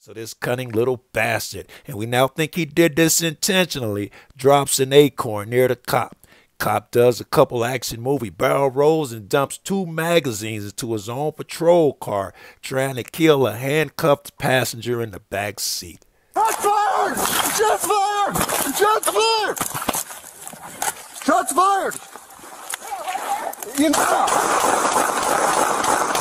So this cunning little bastard, and we now think he did this intentionally, drops an acorn near the cop. Cop does a couple action movie barrel rolls and dumps 2 magazines into his own patrol car, trying to kill a handcuffed passenger in the back seat. Shots fired! Shots fired! Shots fired! Shots fired! You know.